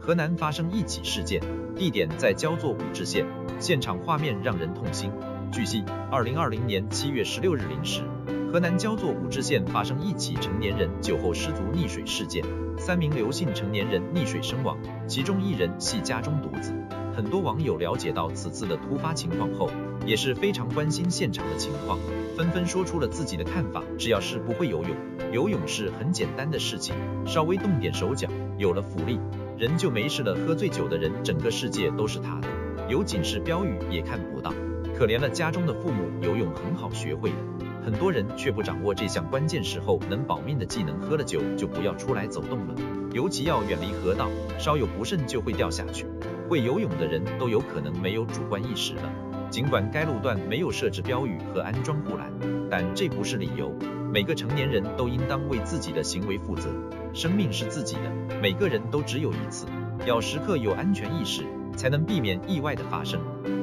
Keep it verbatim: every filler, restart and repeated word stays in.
河南发生一起事件，地点在焦作武陟县，现场画面让人痛心。据悉，二零二零年七月十六日零时，河南焦作武陟县发生一起成年人酒后失足溺水事件，三名刘姓成年人溺水身亡，其中一人系家中独子。很多网友了解到此次的突发情况后，也是非常关心现场的情况，纷纷说出了自己的看法。只要是不会游泳，游泳是很简单的事情，稍微动点手脚，有了浮力，人就没事了。喝醉酒的人，整个世界都是他的，有警示标语也看不到。可怜了家中的父母，游泳很好学会的，很多人却不掌握这项关键时候能保命的技能，喝了酒就不要出来走动了，尤其要远离河道，稍有不慎就会掉下去。会游泳的人都有可能没有主观意识了。尽管该路段没有设置标语和安装护栏，但这不是理由。每个成年人都应当为自己的行为负责，生命是自己的，每个人都只有一次，要时刻有安全意识，才能避免意外的发生。